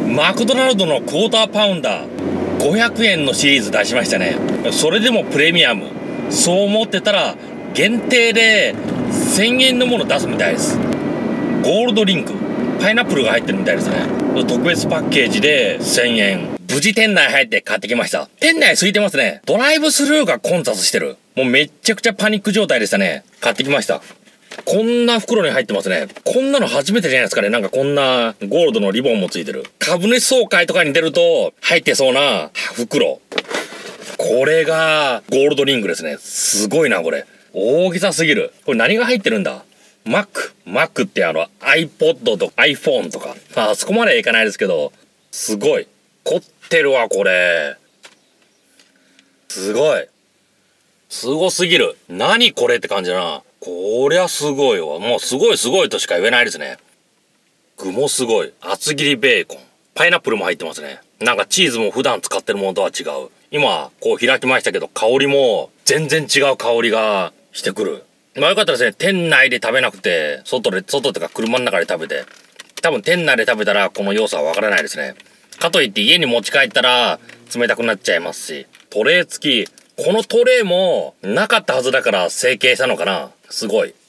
マクドナルドのクォーターパウンダー500円のシリーズ出しましたね。それでもプレミアム。そう思ってたら限定で1000円のもの出すみたいです。ゴールドリンクパイナップルが入ってるみたいですね。特別パッケージで1000円。無事店内入って買ってきました。店内空いてますね。ドライブスルーが混雑してる。もうめっちゃくちゃパニック状態でしたね。買ってきました。こんな袋に入ってますね。こんなの初めてじゃないですかね。なんかこんなゴールドのリボンもついてる。株主総会とかに出ると入ってそうな袋。これがゴールドリングですね。すごいな、これ。大げさすぎる。これ何が入ってるんだ？ Mac ってiPod とか iPhone とか。あそこまではいかないですけど、すごい。凝ってるわ、これ。すごい。すごすぎる。何これって感じだな。こりゃすごいわ。もうすごいとしか言えないですね。具もすごい。厚切りベーコン。パイナップルも入ってますね。なんかチーズも普段使ってるものとは違う。今、こう開きましたけど、香りも全然違う香りがしてくる。まあよかったですね。店内で食べなくて、外とか車の中で食べて。多分店内で食べたらこの要素はわからないですね。かといって家に持ち帰ったら冷たくなっちゃいますし。トレー付き。このトレーもなかったはずだから成形したのかな。すごい。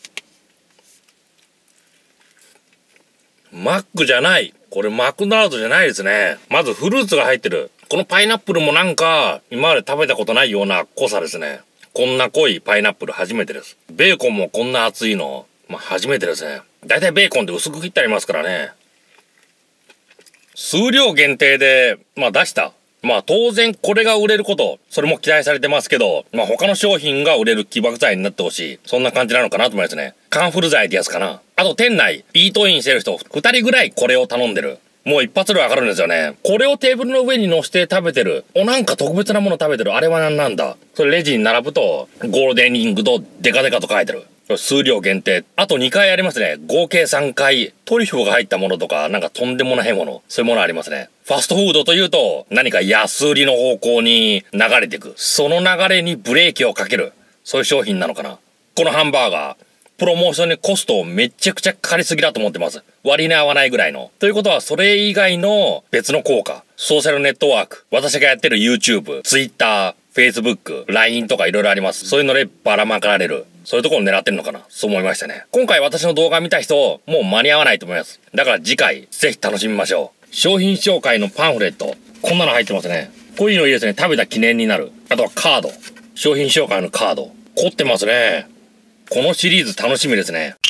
マックじゃない。これマクドナルドじゃないですね。まずフルーツが入ってる。このパイナップルもなんか今まで食べたことないような濃さですね。こんな濃いパイナップル初めてです。ベーコンもこんな厚いの、初めてですね。だいたいベーコンって薄く切ってありますからね。数量限定で、出した。当然これが売れること、それも期待されてますけど、他の商品が売れる起爆剤になってほしい。そんな感じなのかなと思いますね。カンフル剤ってやつかな。あと店内、イートインしてる人、2人ぐらいこれを頼んでる。もう一発でわかるんですよね。これをテーブルの上に乗せて食べてる。なんか特別なもの食べてる。あれは何なんだ。それレジに並ぶと、ゴールデンリングとデカデカと書いてる。数量限定。あと2回ありますね。合計3回。トリュフが入ったものとか、なんかとんでもないもの。そういうものありますね。ファストフードというと、何か安売りの方向に流れていく。その流れにブレーキをかける。そういう商品なのかな。このハンバーガー。プロモーションにコストをめちゃくちゃかかりすぎだと思ってます。割に合わないぐらいの。ということは、それ以外の別の効果。ソーシャルネットワーク。私がやってる YouTube、Twitter、Facebook、LINE とかいろいろあります。そういうのでばらまかられる。そういうところを狙ってるのかな。そう思いましたね。今回私の動画見た人、もう間に合わないと思います。だから次回、ぜひ楽しみましょう。商品紹介のパンフレット。こんなの入ってますね。こういうのいいですね。食べた記念になる。あとはカード。商品紹介のカード。凝ってますね。このシリーズ楽しみですね。